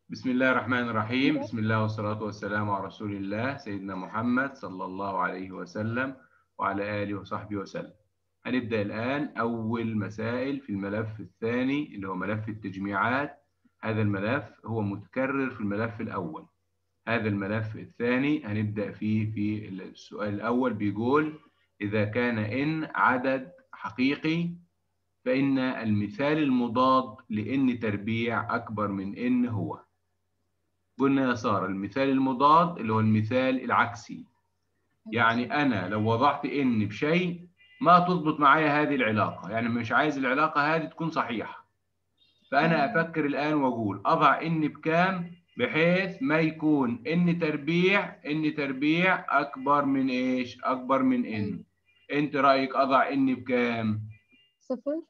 بسم الله الرحمن الرحيم. بسم الله والصلاة والسلام على رسول الله سيدنا محمد صلى الله عليه وسلم وعلى آله وصحبه وسلم. هنبدأ الآن أول مسائل في الملف الثاني اللي هو ملف التجميعات. هذا الملف هو متكرر في الملف الأول. هذا الملف الثاني هنبدأ فيه في السؤال الأول بيقول: إذا كان إن عدد حقيقي فإن المثال المضاد لإن تربيع أكبر من إن هو. قلنا يا سارة المثال المضاد اللي هو المثال العكسي. يعني أنا لو وضعت إن بشيء ما تضبط معايا هذه العلاقة، يعني مش عايز العلاقة هذه تكون صحيحة، فأنا أفكر الآن وأقول أضع إن بكام بحيث ما يكون إن تربيع أكبر من إيش؟ أكبر من إن. أنت رأيك أضع إن بكام؟ صفر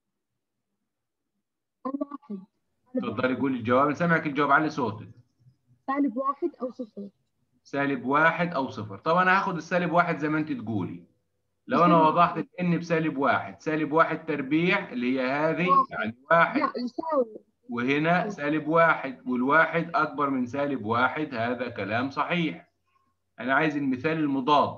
أو واحد. تفضلي قولي الجواب، أنا سامعك الجواب، علي صوتك. سالب واحد أو صفر. سالب واحد أو صفر. طب أنا هاخد السالب واحد زي ما أنت تقولي. لو انا وضحت الان بسالب واحد، سالب واحد تربيع اللي هي هذه واحد يعني واحد، لا يساوي. وهنا سالب واحد، والواحد اكبر من سالب واحد، هذا كلام صحيح. انا عايز المثال المضاد.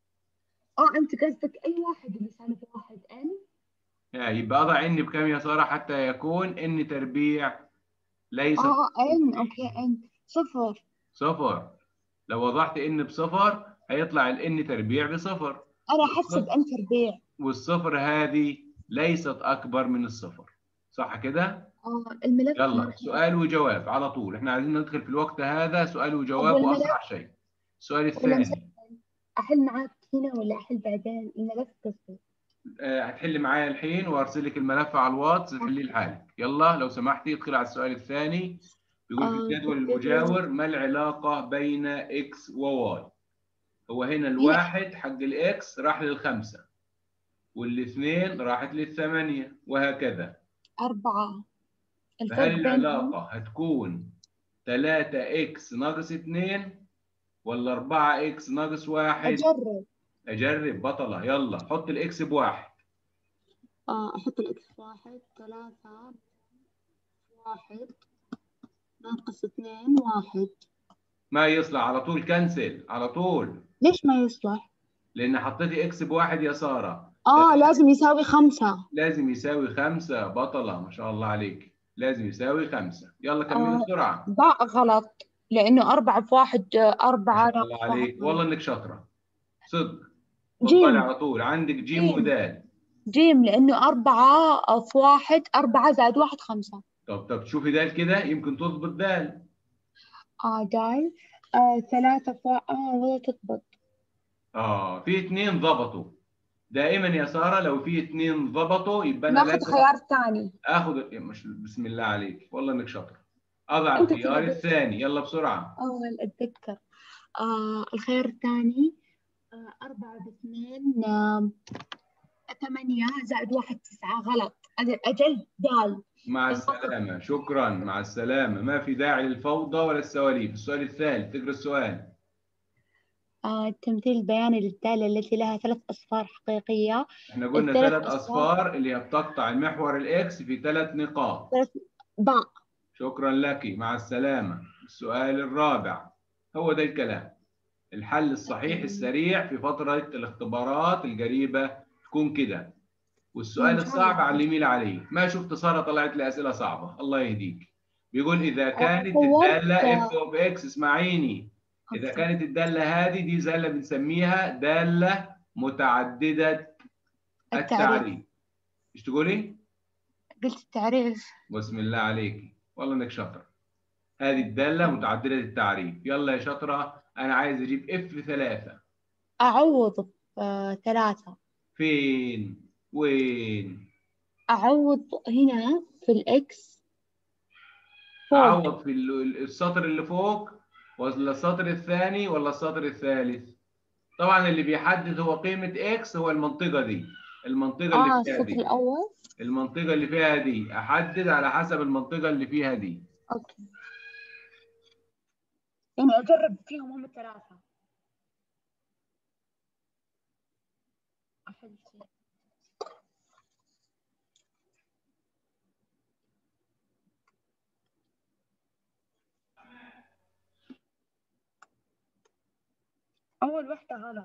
أنت قصدك أي واحد اللي سالب واحد إن؟ يعني يبقى اضع ان بكام يا ساره حتى يكون ان تربيع ليست إن أوكي إن صفر. صفر. لو وضحت ان بصفر هيطلع الان تربيع بصفر، أنا أحسب والصفر إن تربيع. والصفر هذه ليست اكبر من الصفر، صح كده؟ الملف ما يلا راح سؤال يأثر. وجواب على طول، احنا عايزين ندخل في الوقت هذا سؤال طب وجواب والملف واسرع شيء. السؤال ولا الثاني. أحل معاك هنا ولا أحل بعدين الملف قصدي؟ هتحل معايا الحين وارسل لك الملف على الواتس تحليه لحالك. يلا لو سمحتي ادخل على السؤال الثاني. بيقول في في الجدول الجدول المجاور ما العلاقة بين اكس وواي؟ هو هنا هنا الواحد حق الاكس راح للخمسة، والاثنين راحت للثمانية، وهكذا. 4. الفرق فهل بينهم العلاقة هتكون 3 اكس ناقص 2 ولا 4 اكس ناقص 1؟ أجرب. اجرب بطلة. يلا حط الاكس بواحد. أحط الإكس واحد. 3 واحد ناقص 2 واحد. ما يصلح، على طول كنسل على طول، ليش ما يصلح؟ لان حطيتي اكس بواحد يا سارة. لازم يساوي 5. لازم يساوي 5 بطلة، ما شاء الله عليك، لازم يساوي 5. يلا كملي بسرعة. باء غلط لأنه 4 في 1 ما 4 شاء الله ناقص 1 عليك، والله غلط. انك شاطرة، صدق. اتفضلي جيم. على طول، عندك جيم جيم ودال. جيم لأنه 4 في 1 4 زائد 1 5. طب شوفي دال كده يمكن تظبط دال. داي. 3 في 1 ولا تضبط. في اتنين ضبطوا. دائما يا سارة لو في اتنين ضبطوا يبقى انا ناخذ لازم خيار ثاني. اخد مش بسم الله عليك، والله انك شاطر. اضع أنت الخيار تلعب. الثاني، يلا بسرعه. أتذكر. الخيار الثاني. 4 ب2 8 زائد 1 9 غلط. أجل دال. مع السلامه، شكرا، مع السلامه، ما في داعي للفوضى ولا السواليف. السؤال الثالث، تقرا السؤال. التمثيل البياني للدالة التي لها 3 أصفار حقيقية. احنا قلنا الثلاث ثلاث أصفار. اصفار اللي هي بتقطع المحور الاكس في 3 نقاط. ثلاث. باء. شكرا لك، مع السلامه. السؤال الرابع، هو ده الكلام. الحل الصحيح السريع في فتره الاختبارات القريبه تكون كده. والسؤال إن شاء الصعب الله. على اللي يميل عليه. ما شفت ساره طلعت لي اسئله صعبه، الله يهديك. بيقول اذا كانت صورت. الداله اف اوف اكس، اسمعيني. اذا أوكي. كانت الداله هذه دي زي اللي بنسميها داله متعدده التعريف. التعريف. ايش تقولي؟ قلت التعريف. بسم الله عليك، والله انك شاطر. هذه الداله متعدده التعريف. يلا يا شاطره، انا عايز اجيب اف 3. أعوض 3. فين؟ وين؟ أعوض هنا في الإكس فوق. اعوض في السطر اللي فوق ولا السطر الثاني ولا السطر الثالث؟ طبعا اللي بيحدد هو قيمة اكس هو المنطقة دي، المنطقة اللي فيها السطر دي، الأول. المنطقة اللي فيها دي، احدد على حسب المنطقة اللي فيها دي. أوكي. يعني أجرب فيهم هم الثلاثة. أحل شيء. أول واحدة غلط.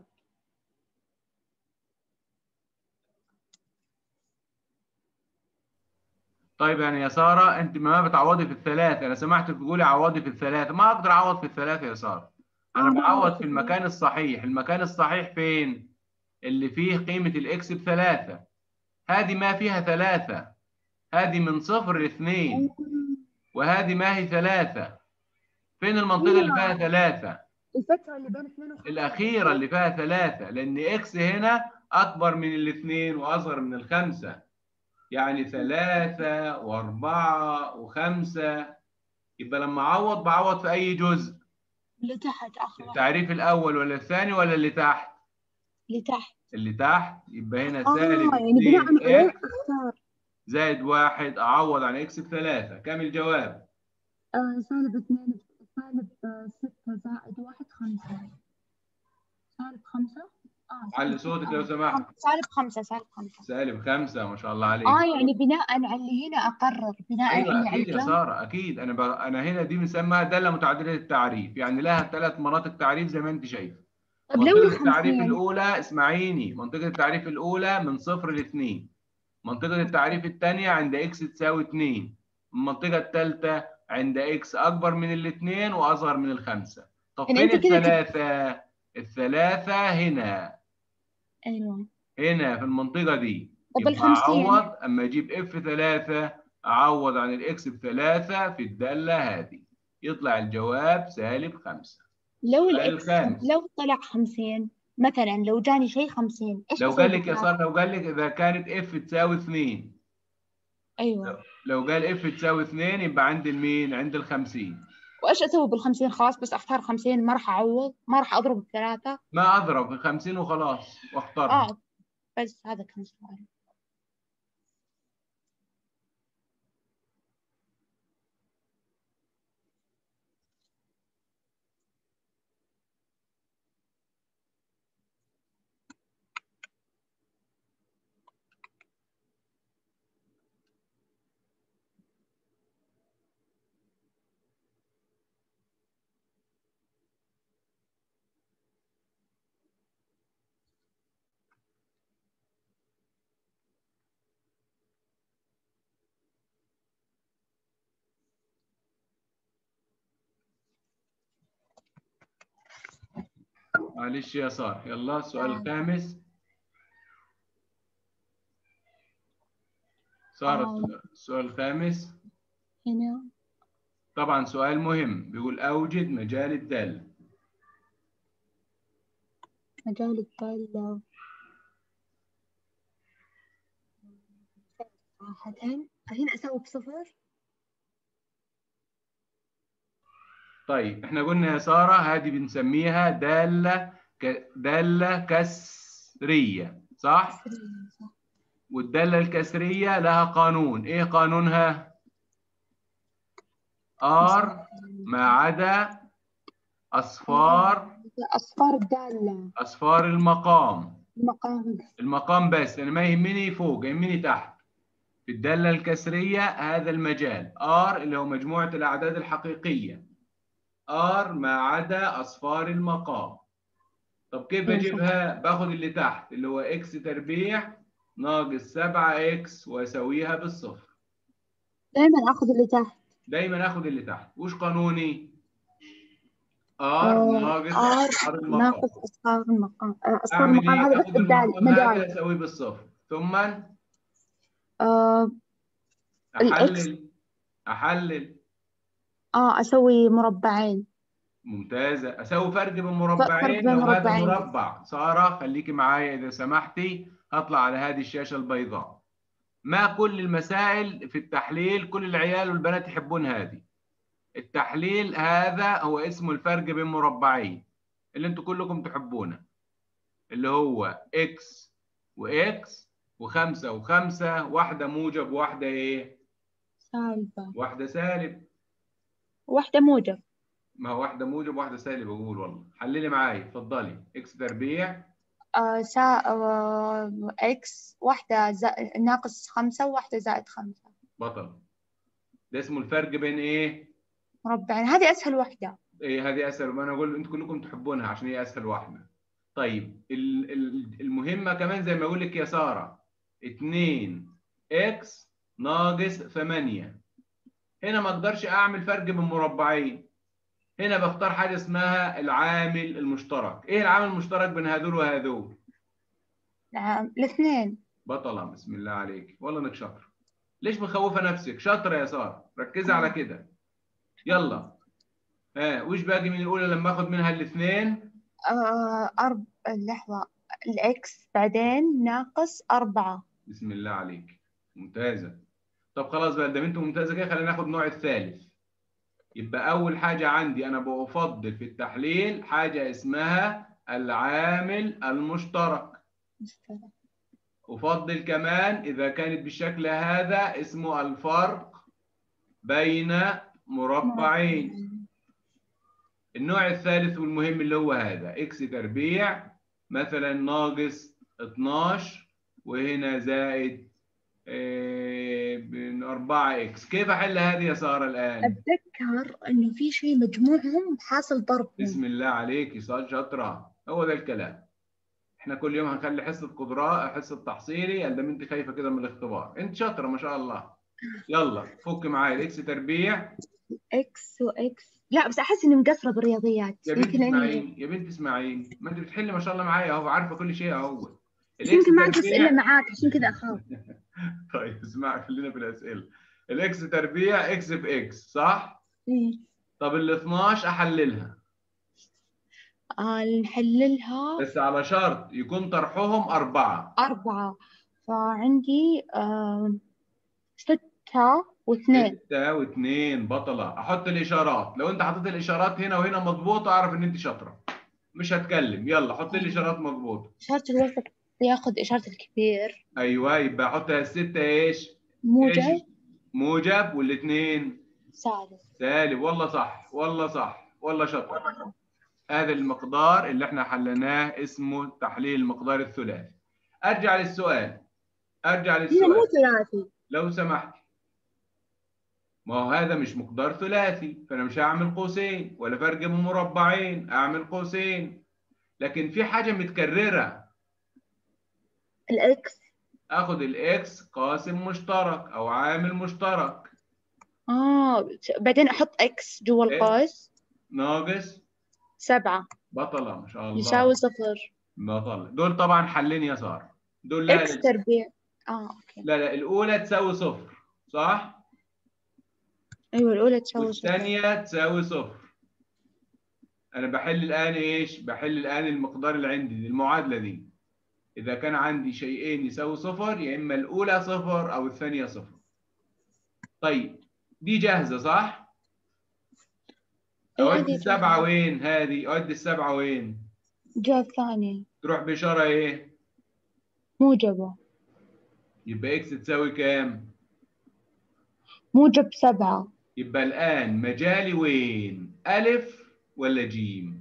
طيب يعني يا سارة أنت ما بتعوضي في الثلاثة، أنا سمعت بتقولي عوضي في الثلاثة، ما أقدر أعوض في الثلاثة يا سارة. أنا ما أعوض بعوض في في المكان الصحيح، المكان الصحيح فين؟ اللي فيه قيمة الإكس بثلاثة. هذه ما فيها ثلاثة، هذه من صفر لاثنين، وهذه ما هي ثلاثة. فين المنطقة اللي فيها هي ثلاثة؟ الفترة اللي بين 2 و5. الأخيرة اللي فيها ثلاثة، لأن إكس هنا أكبر من الاثنين وأصغر من الخمسة، يعني ثلاثة وأربعة وخمسة. يبقى لما أعوض بعوض في أي جزء؟ اللي تحت آخر واحد. التعريف الأول ولا الثاني ولا اللي تحت؟ اللي تحت. اللي تحت. يبقى هنا سالب يعني بناء 2 عليه إكس أختار. زائد واحد، أعوض عن إكس بثلاثة. كم الجواب؟ سالب 2 سالب 6 زائد 1 5. سالب 5. علي صوتك لو سمحت. سالب 5 سالب 5. سالب 5، ما شاء الله عليك. يعني بناء على اللي هنا أقرر بناء ايوه اللي على اكيد يا الجنب. ساره، اكيد. انا هنا دي بنسميها داله متعدده التعريف، يعني لها ثلاث مناطق تعريف زي ما انت شايف. طب لو منطقه التعريف ال50. الاولى، اسمعيني، منطقه التعريف الاولى من صفر ل 2. منطقه التعريف الثانيه عند اكس تساوي 2. المنطقه الثالثه عند اكس اكبر من الاثنين واصغر من الخمسه. طب يعني فين أنت كده الثلاثه؟ الثلاثه هنا، أيوه. هنا في المنطقة دي. طب يبقى ال50. أعوض أما أجيب اف 3، أعوض عن الإكس بثلاثة في الدالة هذه، يطلع الجواب سالب 5. لو السؤال الإكس الخامس. لو طلع 50 مثلا، لو جاني شيء 50 إيش لو أسوي قال لك يا بالثلاثة؟ سارة، لو قال لك إذا كانت اف تساوي 2، أيوه. لو قال اف تساوي 2 يبقى عند المين؟ عند ال 50. وإيش أسوي بال50؟ خلاص بس أختار 50، ما راح أعوض، ما راح أضرب بثلاثة. ما أضرب في 50 وخلاص واختارها. بس هذا كان سؤال. معلش يا سارة، يلا السؤال الخامس. سارة، السؤال الخامس هنا طبعا سؤال مهم، بيقول أوجد مجال الدالة. مجال الدالة صراحة هنا أسوي بصفر. طيب احنا قلنا يا سارة هذه بنسميها دالة كسرية، صح؟ صح. والدالة الكسرية لها قانون، ايه قانونها؟ R ما عدا أصفار الدالة. أصفار المقام. المقام. المقام بس، أنا ما يهمني فوق، يهمني تحت. في الدالة الكسرية هذا المجال R اللي هو مجموعة الأعداد الحقيقية، R ما عدا أصفار المقام. طب كيف بجيبها؟ باخد اللي تحت اللي هو اكس تربيع ناقص 7 اكس واسويها بالصفر. دائما أخذ اللي تحت. دايما اخد اللي تحت. وش قانوني؟ ار ناقص اصفار المقام. ناقص أصفار المقام. أصفار اعمل المقام ايه؟ هذا بس اخد المقام مجال. هذا اسويه بالصفر، ثم آه الإكس. احلل. أسوي مربعين. ممتازة. اسوي فرق بين فرق مربعين. بين لو هذا مربعين. مربع، سارة خليكي معايا اذا سمحتي، هطلع على هذه الشاشة البيضاء. ما كل المسائل في التحليل كل العيال والبنات يحبون هذه. التحليل هذا هو اسمه الفرق بين مربعين اللي انتوا كلكم تحبونه، اللي هو اكس واكس وخمسة وخمسة، واحدة موجب واحدة ايه؟ سالبة. واحدة سالب. واحدة موجب. ما هو واحدة موجب واحدة سالب، اقول والله. حللي معايا اتفضلي. اكس تربيع إكس واحدة ناقص 5 وواحدة زائد 5. بطل. ده اسمه الفرق بين ايه؟ مربعين. هذه أسهل واحدة. ايه هذه اسهل، ما انا اقول انتوا كلكم تحبونها عشان هي اسهل واحدة. طيب المهمة كمان زي ما أقول لك يا سارة 2 إكس ناقص 8. هنا ما أقدرش أعمل فرق بين مربعين، هنا بختار حاجة اسمها العامل المشترك. إيه العامل المشترك بين هذول وهذول؟ نعم الاثنين. بطلة، بسم الله عليك، والله إنك شاطرة. ليش مخوفة نفسك؟ شاطرة يا سارة، ركزي على كده. يلا، وش باقي من الأولى لما آخد منها الاثنين؟ لحظة، الإكس بعدين ناقص 4. بسم الله عليك، ممتازة. طب خلاص بقى، ده انتوا ممتازة كده، خلينا ناخد النوع الثالث. يبقى أول حاجة عندي أنا بفضل في التحليل حاجة اسمها العامل المشترك. أفضل كمان إذا كانت بالشكل هذا اسمه الفرق بين مربعين. النوع الثالث والمهم اللي هو هذا إكس تربيع مثلا ناقص 12 وهنا زائد 4 إكس. كيف أحل هذه يا سارة الآن؟ أتذكر إنه في شيء مجموعهم حاصل ضربهم. بسم الله عليك، شاطرة، هو ده الكلام. احنا كل يوم هنخلي حصة قدرات، حصة تحصيلي، قال ده انت خايفة كده من الاختبار، انت شاطرة ما شاء الله. يلا فك معايا الإكس تربيع. إكس وإكس، لا بس أحس إني مقصرة بالرياضيات، يا بنت يمكن لأني اسمعيني، يا بنت اسمعيني، ما انت بتحلي ما شاء الله معايا اهو، عارفة كل شيء اهو. بس الإكس يمكن ما أجلس إلا تربيع. معاك عشان كذا أخاف. طيب اسمع، خلينا في الأسئلة. الإكس تربيع إكس في إكس صح؟ إيه. طب ال 12 أحللها، نحللها. بس على شرط يكون طرحهم 4. 4، فعندي 6 و2. 6 و2 بطلة. أحط الإشارات، لو أنت حطيت الإشارات هنا وهنا مضبوطة أعرف إن أنت شاطرة، مش هتكلم. يلا حط لي إشارات مضبوطة. إشارة الوسط ياخذ إشارة الكبير. أيوه، يبقى أحط الستة إيش؟ إيش؟ موجب. موجب، والاثنين سالب. سالب. والله صح، والله صح، والله شاطر. هذا المقدار اللي احنا حلناه اسمه تحليل المقدار الثلاثي. أرجع للسؤال، أرجع هنا مو للسؤال ثلاثي. لو سمحت. ما هو هذا مش مقدار ثلاثي، فأنا مش هعمل قوسين ولا فرق بين مربعين، أعمل قوسين. لكن في حاجة متكررة، الإكس. آخد الإكس قاسم مشترك أو عامل مشترك. بعدين أحط إكس جوا إكس القوس. ناقص 7 بطلة، ما شاء الله. يساوي 0. بطلة. دول طبعا حلين يسار، دول لا إكس لا تربيع. أوكي. لا، الأولى تساوي صفر صح؟ أيوة الأولى تساوي 0. والثانية تساوي صفر. أنا بحل الآن إيش؟ بحل الآن المقدار اللي عندي، المعادلة دي. إذا كان عندي شيئين يساوي صفر، يا إما الأولى صفر أو الثانية صفر. طيب دي جاهزة صح؟ إيه أودي هذه السبعة جاهزة. وين؟ هذه أودي السبعة وين؟ الجهة الثانية. تروح بإشارة إيه؟ موجبة. يبقى إكس تساوي كام؟ موجب 7. يبقى الآن مجالي وين؟ ألف ولا جيم؟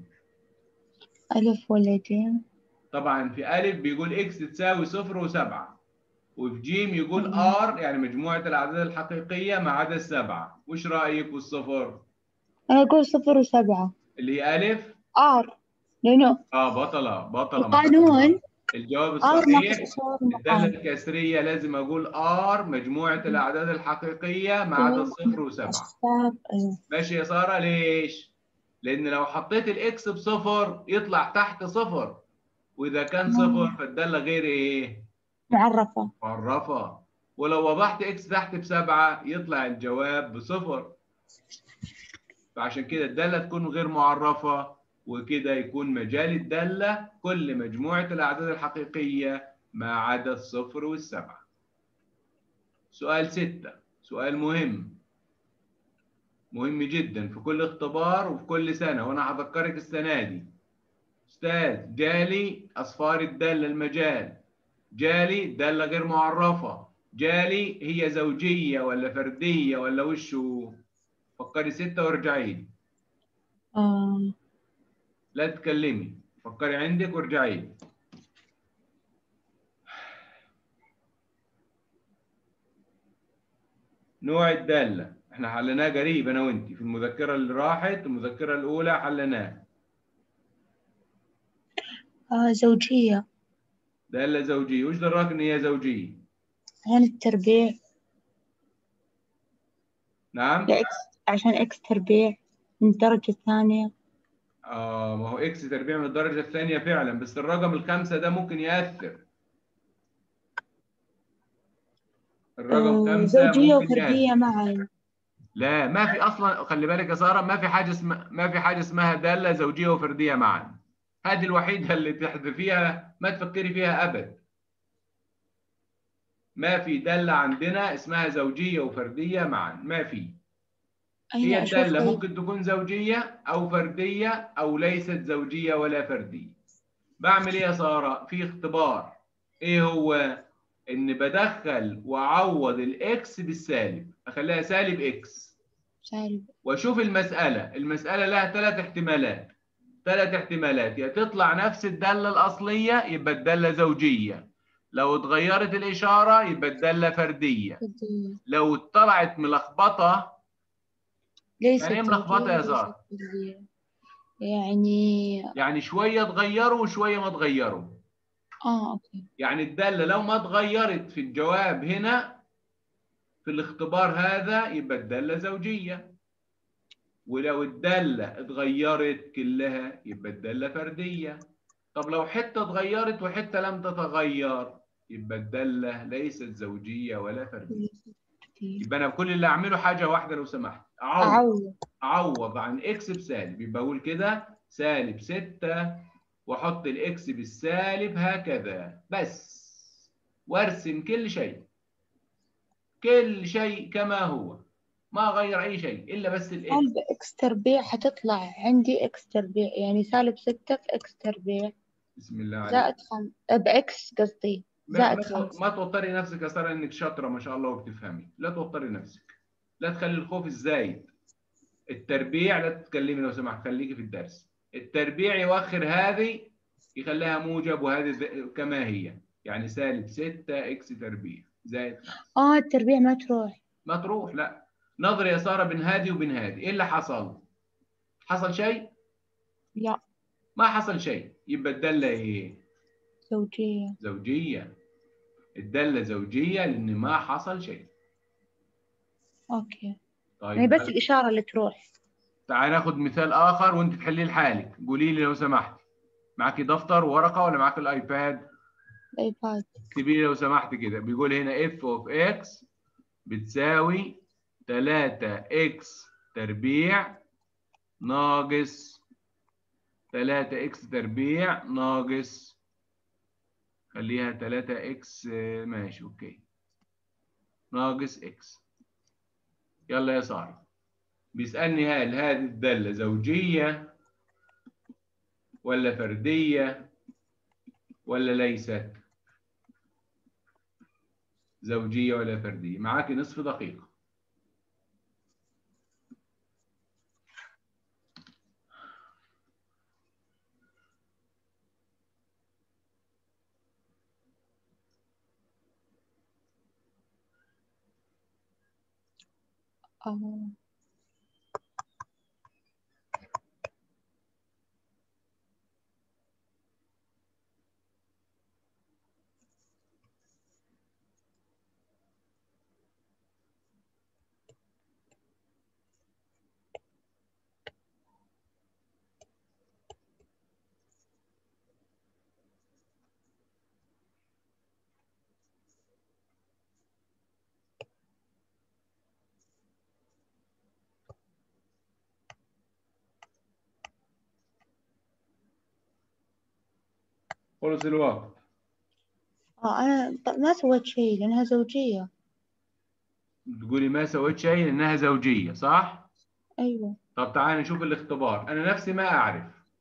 ألف ولا جيم؟ طبعا في ألف بيقول إكس تساوي صفر وسبعة، وفي جيم يقول آر يعني مجموعة الأعداد الحقيقية ما عدا السبعة. وش رأيك والصفر؟ أنا أقول 0 و7. اللي هي ألف؟ آر، لأنه بطلة بطلة ما شاء الله. القانون الجواب آر ناقص الصحيح إشارة الدالة المقام. الكسرية لازم أقول آر مجموعة الأعداد الحقيقية ما عدا الصفر وسبعة. أيوة. ماشي يا سارة؟ ليش؟ لأن لو حطيت الإكس بصفر يطلع تحت صفر، وإذا كان صفر فالدالة غير إيه؟ معرفة. معرفة. ولو وضحت إكس تحت بسبعة يطلع الجواب بصفر. فعشان كده الدالة تكون غير معرفة، وكده يكون مجال الدالة كل مجموعة الأعداد الحقيقية ما عدا الصفر والسبعة. سؤال 6، سؤال مهم، مهم جدا في كل اختبار وفي كل سنة، وأنا هذكرك السنة دي. أستاذ جالي أصفار الدالة المجال، جالي دالة غير معرفة، جالي هي زوجية ولا فردية ولا وشه؟ فكري 6 وارجعي لي. لا تتكلمي، فكري عندك وارجعي لي. نوع الدالة احنا حلناه قريب انا وانتي في المذكرة اللي راحت، المذكرة الأولى حلناه. زوجية. دالة زوجية، وش دراك إن هي زوجية؟ عشان التربيع. نعم؟ عشان إكس تربيع من الدرجة الثانية. ما هو إكس تربيع من الدرجة الثانية فعلا، بس الرقم الخمسة ده ممكن يأثر. الرقم خمسة زوجية ممكن وفردية يأثر. معا. لا، ما في أصلا، خلي بالك يا سارة، ما في حاجة اسمها دالة زوجية وفردية معا. هذه الوحيدة اللي تحذفيها ما تفكري فيها أبد. ما في دالة عندنا اسمها زوجية وفردية معا، ما في. هي أين أشوف الدالة طيب؟ ممكن تكون زوجية أو فردية أو ليست زوجية ولا فردية. بعمل إيه يا سارة؟ في اختبار. إيه هو؟ إن بدخل وأعوض الإكس بالسالب، أخليها سالب إكس. سالب. وأشوف المسألة لها ثلاث احتمالات. يا تطلع نفس الدالة الأصلية يبقى الدالة زوجية، لو اتغيرت الإشارة يبقى الدالة فردية، فردية. لو طلعت ملخبطة. يعني إيه ليست ملخبطة زوجية يا وليست سارة؟ فردية. يعني. يعني شوية اتغيروا وشوية ما اتغيروا. أوكي. يعني الدالة لو ما اتغيرت في الجواب هنا في الاختبار هذا يبقى الدالة زوجية، ولو الدالة اتغيرت كلها يبقى الدالة فردية. طب لو حتة اتغيرت وحتة لم تتغير يبقى الدالة ليست زوجية ولا فردية. ليست فردية. يبقى أنا كل اللي أعمله حاجة واحدة لو سمحت، أعوض. أعوض عن إكس بسالب. يبقى أقول كده سالب 6 وأحط الإكس بالسالب هكذا بس، وأرسم كل شيء كما هو، ما أغير أي شيء إلا بس الإكس. قلب إكس تربيع حتطلع عندي إكس تربيع، يعني سالب 6 في إكس تربيع بسم الله عليك. زائد بإكس قصدي زائد ما 5. توتري نفسك يا ساره، انك شاطره ما شاء الله وبتفهمي. لا توتري نفسك، لا تخلي الخوف الزايد. التربيع لا تتكلمي لو سمحت، خليكي في الدرس. التربيع يوخر هذه يخليها موجب، وهذه كما هي، يعني سالب 6 اكس تربيع زائد 5. التربيع ما تروح. ما تروح، لا. نظري يا ساره بين هذه وبين هذه، ايه اللي حصل؟ حصل شيء؟ لا. ما حصل شيء، يبقى الداله ايه؟ زوجية. زوجيه. الداله زوجيه لان ما حصل شيء. أوكي. يعني طيب بس الإشارة اللي تروح. تعال ناخد مثال آخر وأنت تحليه لحالك. قولي لي لو سمحت، معاكي دفتر وورقة ولا معاكي الآيباد؟ الآيباد. اكتبي لي لو سمحت كده. بيقول هنا اف اوف اكس بتساوي 3 اكس تربيع ناقص 3 اكس تربيع ناقص، خليها 3 اكس، ماشي اوكي، ناقص اكس. يلا يا سارة، بيسألني هل هذه الدالة زوجية ولا فردية ولا ليست زوجية ولا فردية. معاك نصف دقيقة. آه. خلص الوقت. أنا ما سويت شيء لأنها زوجية. تقولي ما سويت شيء لأنها زوجية، صح؟ أيوة. طب تعالى نشوف الاختبار. أنا نفسي ما أعرف.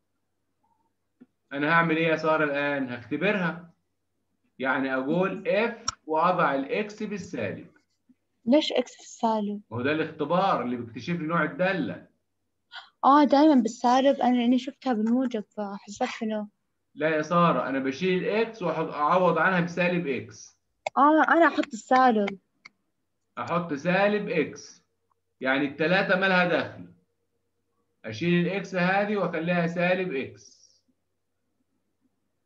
أنا هعمل إيه يا سارة الآن؟ هختبرها. يعني أقول اف وأضع الإكس بالسالب. ليش إكس في السالب؟ وهو ده الاختبار اللي بيكتشف لي نوع الدالة. دايما بالسالب، أنا لأني شفتها بالموجب فحسبت إنه. لا يا سارة، أنا بشيل الإكس وأعوض عنها بسالب إكس. أنا أحط السالب. أحط سالب إكس، يعني التلاتة مالها دخل. أشيل الإكس هذه وأخليها سالب إكس.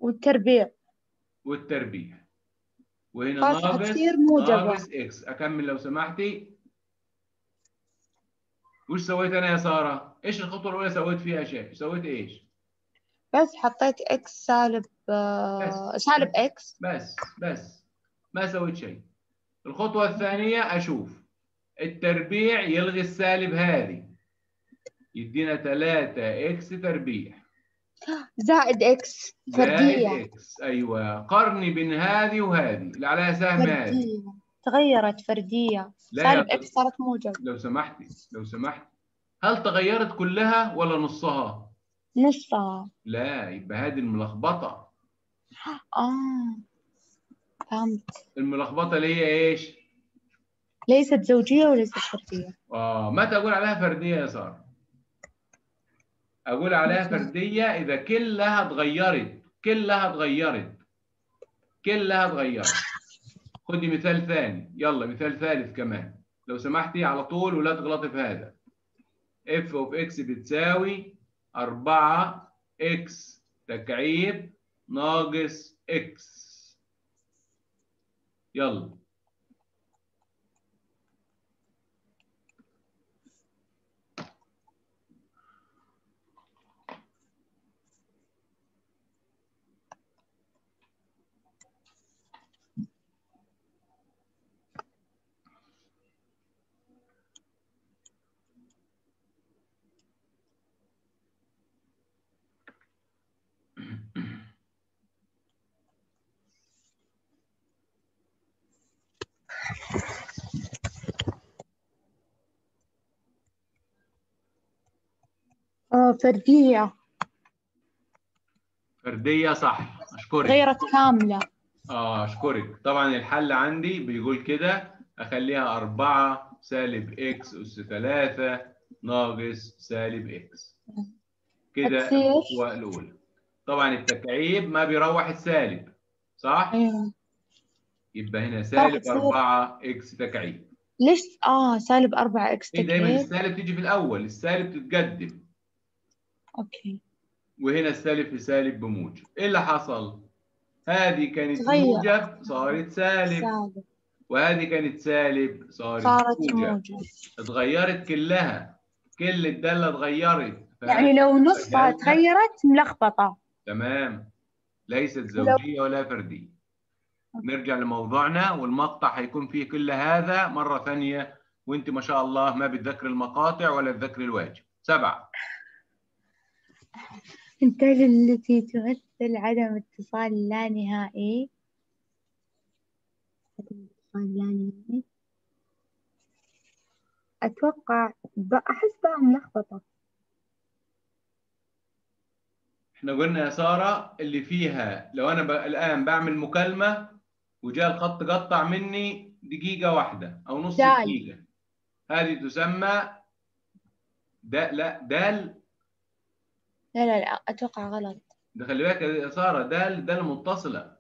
والتربيع. والتربيع. وهنا خلاص ناقص هتصير موجبة. ناقص اكس. اكمل لو سمحتي. وش سويت انا يا ساره؟ ايش الخطوه الاولى سويت فيها شيء؟ سويت ايش؟ بس حطيت إكس سالب بس سالب إكس. بس ما سويت شيء. الخطوه الثانيه اشوف التربيع يلغي السالب هذه، يدينا 3 اكس تربيع زائد إكس زائد فردية. اكس. ايوه، قارني بين هذه وهذه اللي عليها سهم هذه. فردية تغيرت فردية، لا سالب يا إكس صارت موجب. لو سمحتي لو سمحتي، هل تغيرت كلها ولا نصها؟ نصها. لا، يبقى هذه الملخبطه. آه فهمت. الملخبطه اللي هي ايش؟ ليست زوجية وليست فردية. متى اقول عليها فرديه يا ساره؟ اقول عليها فرديه اذا كلها اتغيرت. خدي مثال ثاني، يلا مثال ثالث كمان لو سمحتي على طول ولا تغلطي في هذا. اف اوف اكس بتساوي 4 اكس تكعيب ناقص اكس. يلا. فردية. فرديه صح، اشكرك. غيرت كاملة. اشكرك. طبعا الحل عندي بيقول كده، اخليها 4 سالب اكس اس 3 ناقص سالب اكس. كده هتصير. الخطوه الاولى. طبعا التكعيب ما بيروح السالب، صح؟ أيوة. يبقى هنا راح سالب تصير. 4 اكس تكعيب. ليش سالب 4 إكس هي دايما تكعيب. السالب تيجي في الاول، السالب تتقدم. أوكي. وهنا السالب في سالب بموجب. ايه اللي حصل؟ هذه كانت تغير. موجب صارت سالب، سالب وهذه كانت سالب صارت صارت موجب. موجب. اتغيرت كلها، كل الدالة اتغيرت، يعني فهذه لو نصها دالة. تغيرت ملخبطة. تمام. ليست ولو. زوجية ولا فردية. نرجع لموضوعنا، والمقطع هيكون فيه كل هذا مرة ثانية، وانت ما شاء الله ما بتذكر المقاطع ولا تذكر الواجب. 7. الدالة التي تمثل عدم اتصال لا نهائي. عدم اتصال لا نهائي. أتوقع أحس بقى ملخبطة. احنا قلنا يا سارة اللي فيها لو انا الان بعمل مكالمة وجاء الخط قطع مني دقيقة واحدة او نص دال. دقيقة، هذه تسمى لا دال. لا لا لا أتوقع غلط. ده خلي بالك يا سارة، دال متصلة.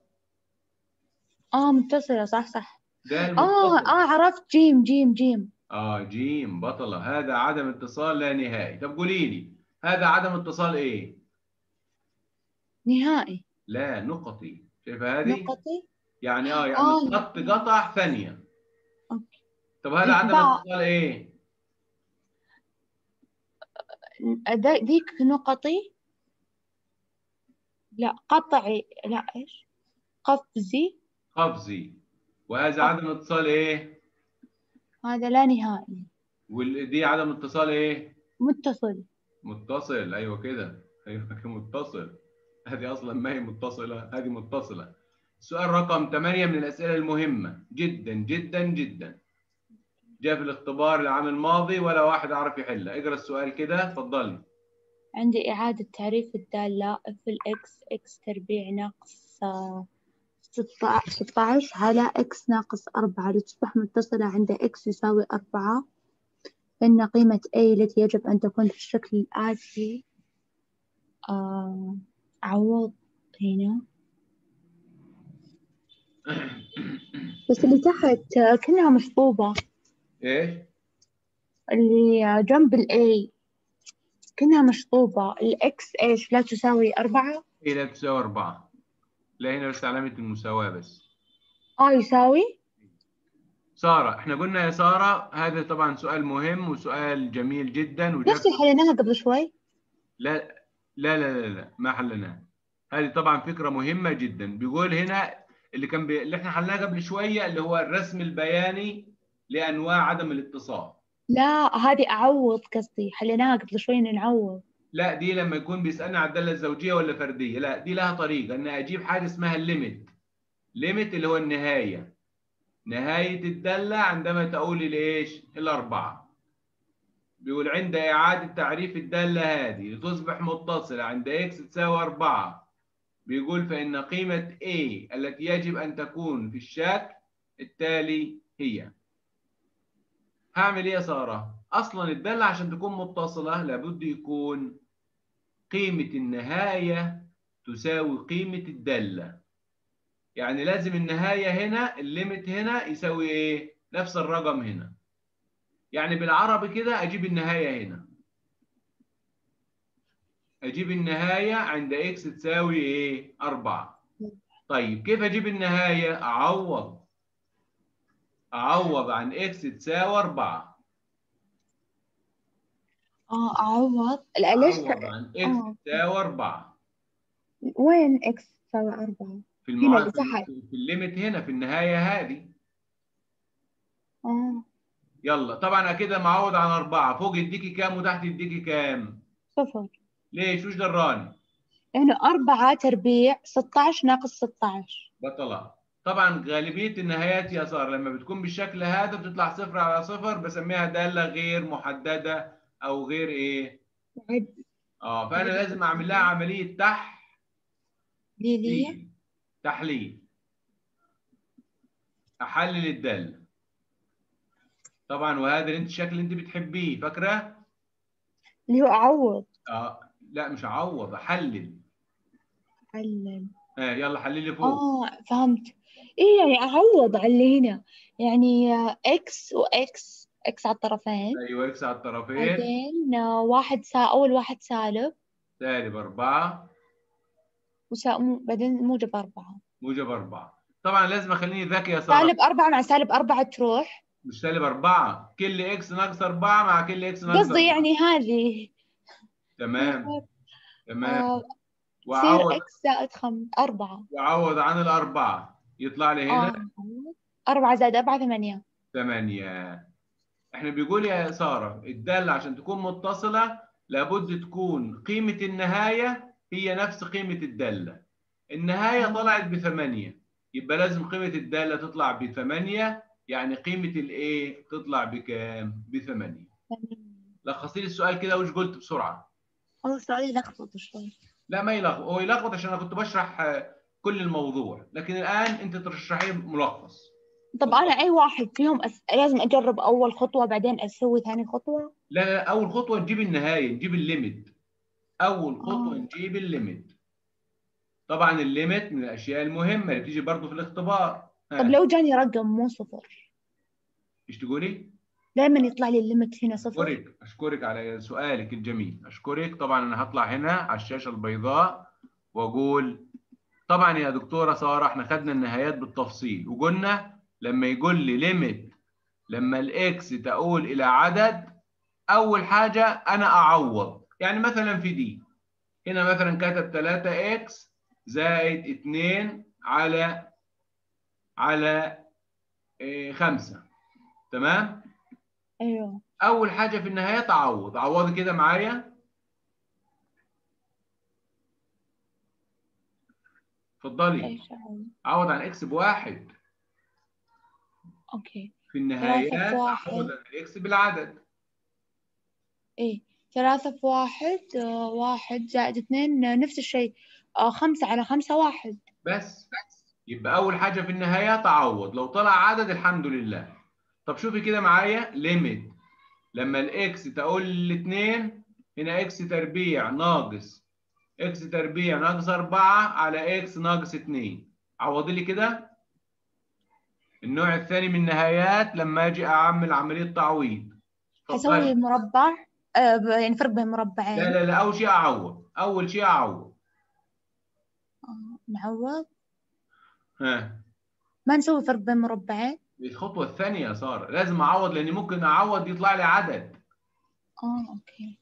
متصلة صح صح. دال متصلة. عرفت. جيم جيم جيم. جيم بطلة. هذا عدم اتصال لا نهائي. طب قولي لي، هذا عدم اتصال ايه؟ نهائي. لا، نقطي. شايفة هذه؟ نقطي. يعني الخط لا. قطع ثانية. أوكي. طب هذا عدم باء. اتصال ايه؟ ذيك نقطي. لا قطعي. لا إيش. قفزي. قفزي. وهذا قف. عدم اتصال ايه؟ هذا لا نهائي. ودي عدم اتصال ايه؟ متصل. متصل. ايوه كده، ايوه كده متصل. هذه اصلا ما هي متصلة، هذه متصلة. السؤال رقم 8 من الاسئلة المهمة جدا جدا جدا. جاء في الاختبار العام الماضي ولا واحد عرف يحلها. اقرا السؤال كده، اتفضلي. عندي إعادة تعريف الدالة f الإكس إكس تربيع ناقص 16 على إكس ناقص 4 لتصبح متصلة عند إكس يساوي 4، فإن قيمة A التي يجب أن تكون بالشكل الآتي. عوض هنا. بس اللي تحت كأنها مشطوبة. ايش؟ اللي جنب الA كأنها مشطوبة. الإكس إيش لا تساوي 4. إيه لا تساوي 4. لا هنا بس علامة المساواة بس. يساوي. سارة، احنا قلنا يا سارة هذا طبعا سؤال مهم وسؤال جميل جدا نفس اللي حليناها قبل شوي. لا لا ما حلناها. هذه طبعا فكرة مهمة جدا. بيقول هنا اللي احنا حلناه قبل شوية اللي هو الرسم البياني لأنواع عدم الاتصال. لا هذه أعوض، قصدي حليناها قبل شوي إن نعوض. لا دي لما يكون بيسألنا على الدالة الزوجية ولا فردية، لا دي لها طريقة ان اجيب حاجة اسمها الليميت. ليميت اللي هو النهاية، نهاية الدالة عندما تؤول لإيش؟ الأربعة. بيقول عند إعادة تعريف الدالة هذه لتصبح متصلة عند x تساوي 4، بيقول فإن قيمة A التي يجب أن تكون في الشكل التالي هي. هعمل إيه يا سارة؟ أصلا الدالة عشان تكون متصلة لابد يكون قيمة النهاية تساوي قيمة الدالة. يعني لازم النهاية هنا الليميت هنا يساوي إيه؟ نفس الرقم هنا. يعني بالعربي كده أجيب النهاية هنا. أجيب النهاية عند إكس تساوي إيه؟ 4. طيب كيف أجيب النهاية؟ أعوض عن إكس تساوي 4. أعوض. لا ليش أعوض عن إكس تساوي 4. وين إكس تساوي 4؟ في هنا اللي تحت. في الليميت هنا في النهاية هذه. آه يلا طبعا كده معوض عن 4، فوق يديكي كام وتحت يديكي كام؟ 0. ليش؟ وش دراني؟ هنا 4 تربيع 16 ناقص 16. بطلع. طبعا غالبية النهايات يا سارة لما بتكون بالشكل هذا بتطلع 0 على 0، بسميها دالة غير محددة أو غير إيه؟ عد. فأنا لازم أعمل لها عملية ليلية. تحليل. أحلل الدالة. طبعا وهذا الشكل اللي أنت بتحبيه، فاكرة؟ اللي هو أعوض. لا مش أعوض، أحلل. علل. يلا حللي فوق. فهمت. إيه يعني أعوض على اللي هنا، يعني إكس وإكس، إكس على الطرفين. أيوه إكس على الطرفين. بعدين أول واحد سالب. سالب 4. بعدين موجب 4. موجب 4. طبعا لازم أخليني ذكي يا سارة. سالب 4 مع سالب 4 تروح. مش سالب 4، كل إكس ناقص 4 مع كل إكس ناقص قصدي 4. يعني هذه. تمام. تمام. آه تصير وأعوض. إكس زائد 4. وأعوض عن الأربعة يطلع لي هنا 4 زائد 4 8. 8. احنا بيقول يا سارة الدالة عشان تكون متصلة لابد تكون قيمة النهاية هي نفس قيمة الدالة. النهاية طلعت ب8، يبقى لازم قيمة الدالة تطلع ب8، يعني قيمة الايه تطلع بكام؟ ب8. لخصي لي السؤال كده وش قلت بسرعة. هو السؤال يلخبط شوي. لا ما يلخبط، هو يلخبط عشان انا كنت بشرح كل الموضوع، لكن الآن انت تشرحيه ملخص. طب أنا أي واحد فيهم لازم أجرب أول خطوة بعدين أسوي ثاني خطوة؟ لا اول خطوه نجيب النهايه، نجيب الليميت. اول خطوه آه نجيب الليميت. طبعا الليميت من الاشياء المهمه اللي بتيجي برضه في الاختبار. طب لو جاني رقم مو 0؟ ايش تقولي؟ دائما يطلع لي الليمت هنا 0. اشكرك على سؤالك الجميل، اشكرك. طبعا انا هطلع هنا على الشاشه البيضاء واقول طبعا يا دكتوره ساره احنا خدنا النهايات بالتفصيل وقلنا لما يقول لي ليميت لما الاكس تؤول الى عدد، اول حاجه انا اعوض. يعني مثلا في دي هنا مثلا كتب 3x زائد 2 على 5. تمام. أيوه. اول حاجه في النهايه تعوض. عوضي كده معايا. اتفضلي. إيش أعوض؟ عوض عن اكس بواحد. أوكي. في 3 في النهايات اعوض 1. عن الاكس بالعدد. إيه 3 في 1 1 زائد 2 نفس الشيء. 5 على 5 1. بس يبقى اول حاجه في النهايه تعوض، لو طلع عدد الحمد لله. طب شوفي كده معايا ليميت لما الاكس تقول ل2، هنا اكس تربيع ناقص اكس تربيع ناقص 4 على اكس ناقص 2. عوضي لي كده. النوع الثاني من النهايات لما اجي اعمل عمليه تعويض. حسوي اتفضلي. مربع. يعني فرق بين مربعين. لا اول شيء اعوض. نعوض. ها، ما نسوي فرق بين مربعين؟ الخطوة الثانية يا سارة لازم أعوض، لأن ممكن أعوض يطلع لي عدد. اوكي.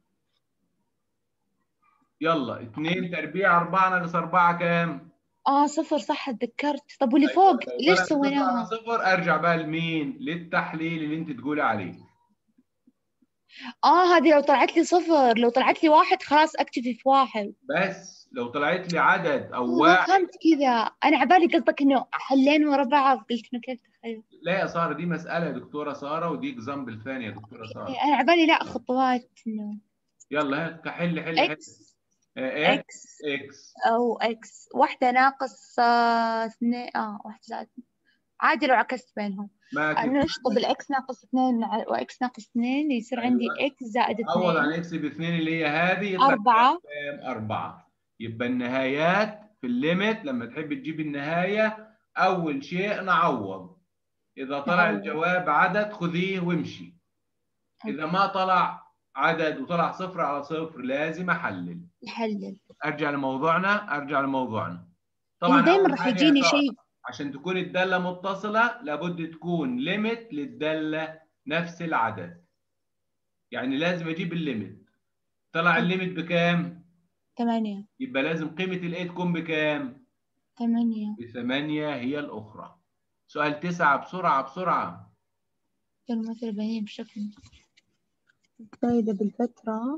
يلا 2 تربيع 4 ناقص 4 كام؟ صفر، صح اتذكرت. طب واللي أيوه، فوق لو ليش طلعت صفر على سويناها؟ صفر أرجع بقى لمين؟ للتحليل اللي أنت تقولي عليه. هذه لو طلعت لي صفر، لو طلعت لي واحد خلاص اكتفي في واحد. بس لو طلعت لي عدد أو ما واحد. فهمت كذا، انا عبالي قصدك انه حلين ورا بعض، قلت انه كيف تخيل. لا يا سارة، دي مسألة يا دكتورة سارة، ودي اكزامبل ثاني يا دكتورة سارة. انا عبالي لا خطوات انه يلا ها، حل حل حل. اكس ايه؟ اكس اكس. او اكس واحدة ناقص اثنين، واحدة زائد. عادي لو عكست بينهم. ما أنا تفرق. نشطب الإكس ناقص اثنين وإكس ناقص اثنين يصير عندي ايوه، إكس زائد عوض عن اثنين. اكس باثنين اللي هي هذه، يطلع أربعة. كام؟ 4. يبقى النهايات في الليمت لما تحب تجيب النهاية أول شيء نعوض. إذا طلع نعوض. الجواب عدد خذيه وامشي. إذا أوكي. ما طلع عدد وطلع صفر على صفر لازم أحلل. نحلل. أرجع لموضوعنا. يعني طبعا دايما أول راح حاجة يا يجيني سارة، شيء. عشان تكون الدالة متصلة لابد تكون ليميت للدالة نفس العدد. يعني لازم أجيب الليميت. طلع أوكي. الليميت بكام؟ 8. يبقى لازم قيمة الإيه تكون بكام؟ 8. ب8 هي الأخرى. سؤال 9 بسرعة بسرعة. كلمة البنين بشكل زايدة بالفترة.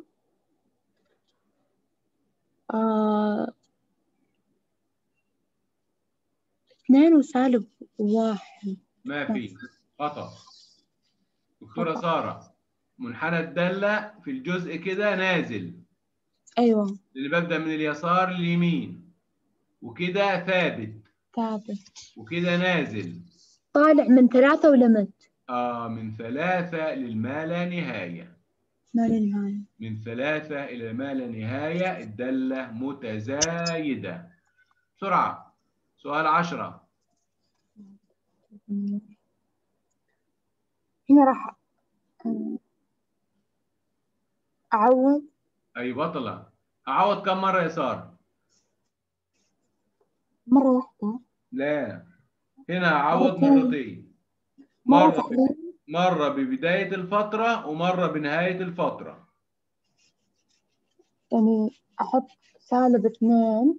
2 وسالب 1. ما لا، في خطأ. دكتورة خطأ. سارة، منحنى الدالة في الجزء كده نازل، أيوة. اللي ببدأ من اليسار لليمين، وكده ثابت، ثابت. وكده نازل. طالع من 3 ولمت. من 3 للما لا نهاية. ما للنهاية. من 3 إلى ما لا نهاية الدالة متزايدة. بسرعة. سؤال 10. هنا راح أعوض. أي بطلة. أعوض كم مرة يا سارة؟ مرة واحدة. لا، هنا أعوض مرتين. مرتين. مرة مرة تحليل. مرة ببداية الفترة ومرة بنهاية الفترة. يعني أحط -2.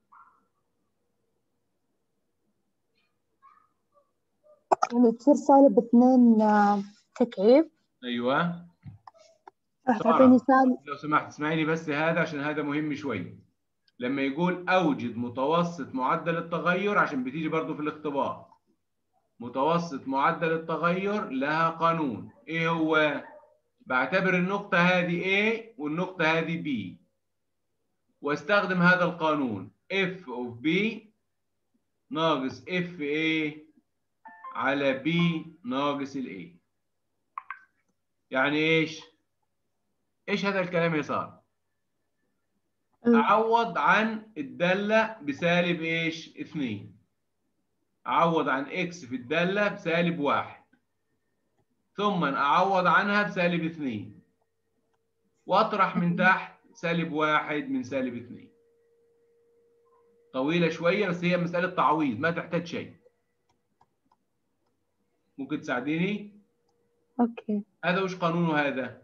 يعني تصير -2 تكعيب. أيوه. راح تعطيني سارة سالب. لو سمحت اسمعيني بس، هذا عشان هذا مهم شوية. لما يقول أوجد متوسط معدل التغير، عشان بتيجي برضو في الاختبار، متوسط معدل التغير لها قانون. إيه هو؟ بعتبر النقطة هذه A والنقطة هذه B، واستخدم هذا القانون F of B ناقص FA على B ناقص ال A. يعني إيش؟ إيش هذا الكلام يا سارة؟ أعوض عن الدالة بسالب إيش؟ 2. أعوض عن إكس في الدالة بسالب 1، ثم أعوض عنها بسالب 2، وأطرح من تحت -1 من -2. طويلة شوية بس هي مسألة تعويض ما تحتاج شيء. ممكن تساعديني؟ أوكي. هذا وش قانونه هذا؟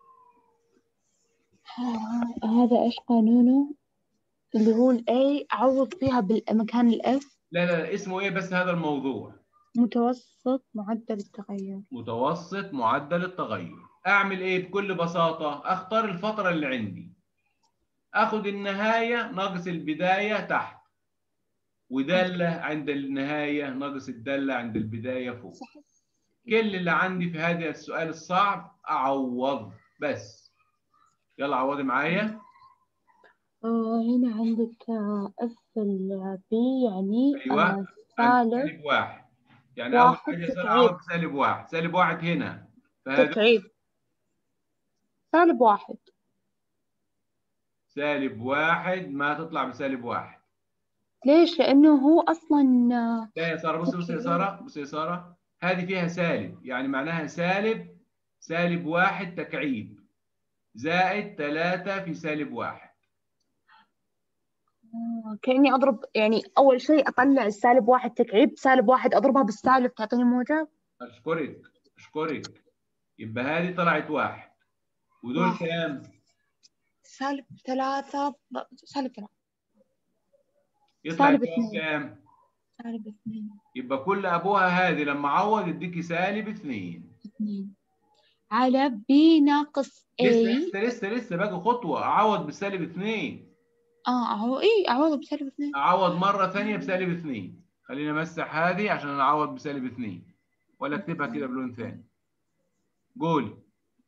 هذا إيش قانونه؟ اللي هو ال A أعوض فيها بالمكان ال F. لا لا لا، اسمه إيه بس هذا الموضوع؟ متوسط معدل التغير. متوسط معدل التغير. أعمل إيه بكل بساطة؟ أختار الفترة اللي عندي، أخذ النهاية ناقص البداية تحت، ودالة عند النهاية ناقص الدالة عند البداية فوق. كل اللي عندي في هذا السؤال الصعب أعوض بس. يلا عوضي معايا. هنا عندك F ال B يعني أيوه، عند سالب -1. يعني أول 1 حاجة صار تكعيب. أعوض -1. -1 هنا، فهذا تكعيب -1. -1 ما تطلع بسالب 1. ليش؟ لأنه هو أصلا لا يا سارة، بصي يا تكعيب. سارة، بصي يا سارة، هذه فيها سالب، يعني معناها -1 تكعيب زائد 3 في -1. كأني أضرب، يعني أول شيء أطلع السالب واحد تكعيب سالب واحد أضربها بالسالب تعطيني موجب. أشكرك أشكرك. يبقى هذه طلعت واحد، ودول واحد كام؟ سالب ثلاثة سالب ثلاثة يطلع سالب الجواب اثنين كام؟ سالب اثنين. يبقى كل أبوها هذه لما عوض يديكي سالب 2. اثنين على بي ناقص لسه A. لسه لسه لسه باقي خطوة، أعوض بالسالب 2. أعوض بسالب اثنين. أعوض مرة ثانية بسالب 2. خلينا أمسح هذه عشان أنا أعوض بسالب 2، ولا أكتبها كده بلون ثاني. قولي.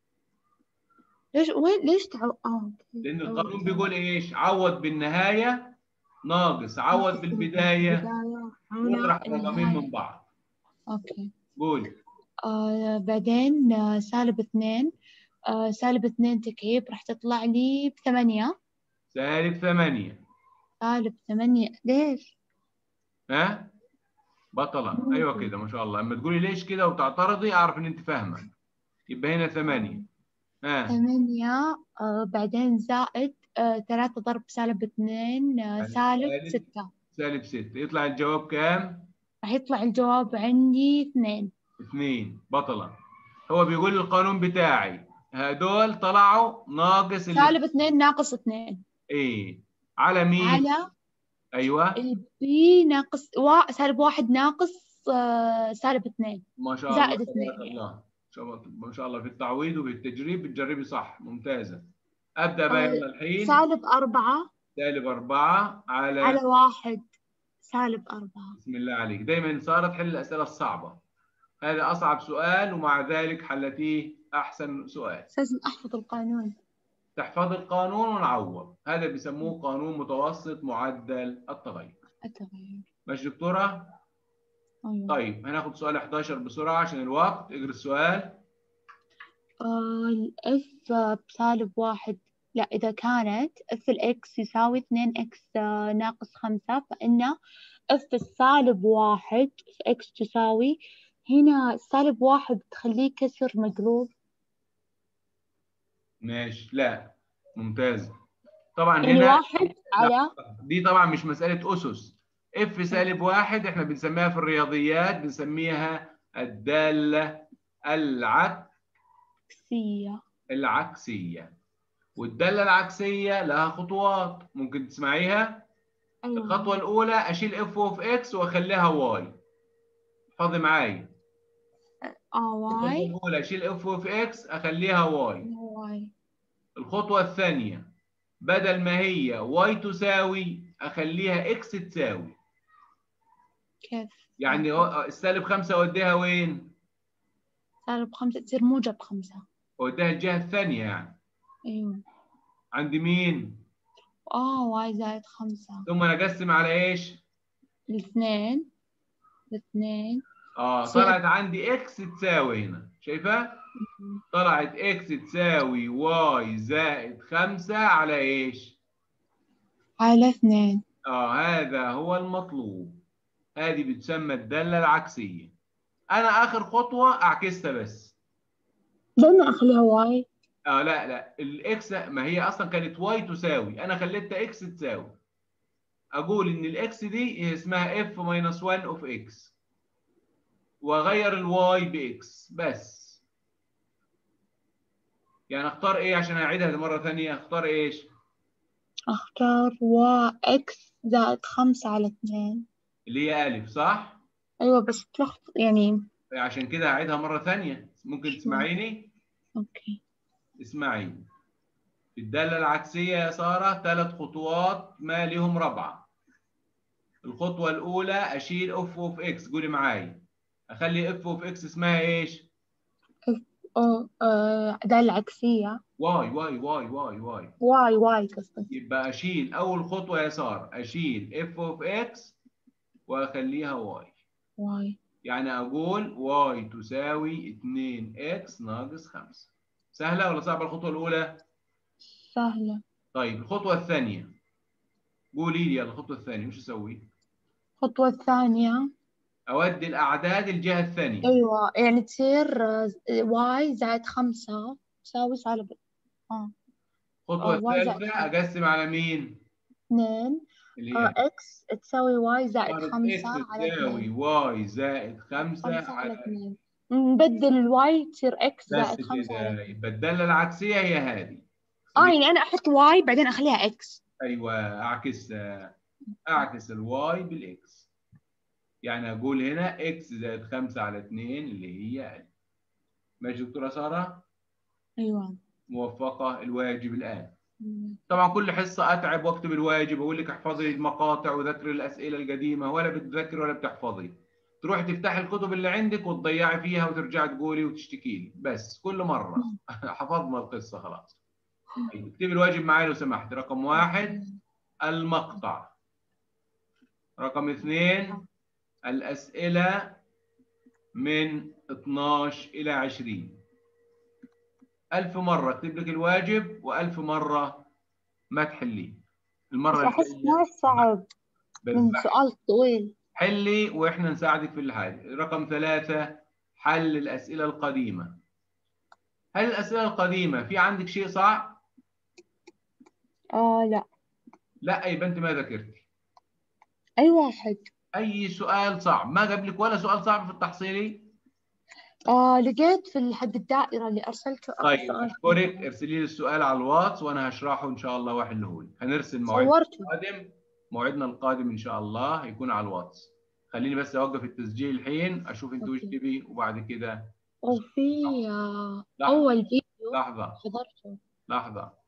ليش لأن تعوض القانون بسالب بيقول إيش؟ عوض بالنهاية ناقص عوض ناقص بالبداية البداية على واطرح الرقمين النهاية. من بعض. أوكي. قولي. بعدين سالب اثنين. سالب اثنين تكعيب راح تطلع لي ب8. سالب 8. سالب 8 ليش؟ ها؟ بطلة، أيوه كده ما شاء الله. أما تقولي ليش كده وتعترضي أعرف إن أنت فاهمة. يبقى هنا 8. ها؟ 8. بعدين زائد 3 ضرب سالب 2 يعني سالب سالب 6. سالب 6 يطلع الجواب كام؟ راح يطلع الجواب عندي 2. 2. بطلة. هو بيقول القانون بتاعي هدول طلعوا ناقص سالب 2 ناقص 2 إيه على مين؟ على أيوه. البي ناقص سالب 1 ناقص سالب 2 ما شاء الله زائد 2 تبارك يعني. الله. ما شاء الله في التعويض وبالتجريب بتجربي صح، ممتازة. أبدأ بقى آه، يلا الحين. سالب 4 سالب 4 على. على 1 سالب 4. بسم الله عليك، دايما سارة تحل الأسئلة الصعبة. هذا أصعب سؤال ومع ذلك حلتيه أحسن سؤال. لازم أحفظ القانون. تحفظ القانون ونعوض، هذا بيسموه قانون متوسط معدل التغير. التغير. ماشي دكتورة؟ أيوة. طيب هناخد سؤال 11 بسرعة عشان الوقت. اقرأ السؤال. اف بسالب 1. لا، إذا كانت اف الإكس يساوي 2 إكس ناقص 5، فإن اف السالب 1 في إكس تساوي. هنا السالب 1 تخليه كسر مقلوب. ماشي، لا ممتاز. طبعا يعني هنا 1 على دي طبعا مش مسألة أسس. اف سالب 1 احنا بنسميها في الرياضيات بنسميها الدالة سية. العكسية. والدالة العكسية لها خطوات ممكن تسمعيها. الخطوة أيوة. الأولى أشيل اف اوف اكس وأخليها واي. احفظي معايا. الخطوة واي. الأولى أشيل اف اوف اكس أخليها واي. واي. الخطوة الثانية بدل ما هي واي تساوي أخليها اكس تساوي. كيف؟ يعني السالب 5 أوديها وين؟ سالب 5 تصير موجب 5. أوديها الجهة الثانية يعني. أيوة. عند مين؟ واي زائد 5. ثم نقسم على إيش؟ الاثنين. الاثنين. طلعت عندي اكس تساوي هنا، شايفة؟ طلعت اكس تساوي واي زائد 5 على ايش؟ على 2. هذا هو المطلوب. هذه بتسمى الدالة العكسية. أنا آخر خطوة أعكسها بس. لما أخليها واي. لا لا، الإكس ما هي أصلا كانت واي تساوي، أنا خليتها إكس تساوي. أقول إن الإكس دي اسمها اف ماينس 1 أوف إكس، وأغير الواي بإكس بس. يعني أختار إيه عشان أعيدها مرة ثانية؟ أختار إيش؟ أختار إكس زائد 5 على 2. اللي هي ألف، صح؟ أيوة بس تلخبط يعني. عشان كده هعيدها مرة ثانية، ممكن شوي. تسمعيني؟ أوكي. اسمعيني. في الدالة العكسية يا سارة 3 خطوات ما لهم رابعة. الخطوة الأولى أشيل اف اوف اكس، قولي معايا. أخلي اف اوف اكس اسمها إيش؟ ده العكسية. واي واي واي واي واي. واي قصدي. يبقى أشيل أول خطوة يا سارة، أشيل اف اوف اكس وأخليها واي. واي. يعني أقول واي تساوي 2 اكس ناقص 5. سهلة ولا صعبة الخطوة الأولى؟ سهلة. طيب الخطوة الثانية، قولي لي يلا الخطوة الثانية وش أسوي؟ الخطوة الثانية. أودي الأعداد الجهة الثانية. أيوة يعني تصير واي زائد 5 تساوي سالب. الخطوة واي زائد الثالثة 5. أقسم على مين؟ 2. اللي هي إكس تساوي واي زائد صارت 5 اكس على 2. تساوي واي زائد 5 5 على على 2. نبدل الواي تصير إكس بس زائد 5 على كده، 2. يبقى الداله العكسيه هي هذه. خليك يعني أنا أحط واي بعدين أخليها إكس. ايوه، اعكس الواي بالاكس. يعني اقول هنا اكس زائد 5 على 2 اللي هي ألف. ماشي دكتوره ساره؟ أيوة. موفقه. الواجب الان. طبعا كل حصه اتعب واكتب الواجب، اقول لك احفظي المقاطع وذاكري الاسئله القديمه، ولا بتذاكري ولا بتحفظي. تروحي تفتحي الكتب اللي عندك وتضيعي فيها وترجعي تقولي وتشتكي لي بس كل مره. حفظنا القصه خلاص. طيب اكتبي الواجب معايا لو سمحت. رقم 1 المقطع. رقم 2 الاسئله من 12 الى 20. 1000 مره اكتب لك الواجب و1000 مره ما تحليه. المره بس أحس الجايه 12 صعب من بذبحك. سؤال طويل. حلي واحنا نساعدك في الحل. رقم 3 حل الاسئله القديمه. هل الاسئله القديمه في عندك شيء صعب؟ لا. لا، يبقى انت ما ذاكرتي. أي واحد. اي سؤال صعب ما قبلك ولا سؤال صعب في التحصيلي؟ لقيت في الحد الدائرة اللي أرسلته آخر طيب سؤال. اشكرك. ارسلي لي السؤال على الواتس وانا هشرحه ان شاء الله واحله لك. هنرسل موعدنا صورته. القادم. موعدنا القادم ان شاء الله هيكون على الواتس. خليني بس اوقف التسجيل الحين اشوف انت وش أوكي. تبي وبعد كده. وفي لحظه أول فيديو لحظه حضرته. لحظه.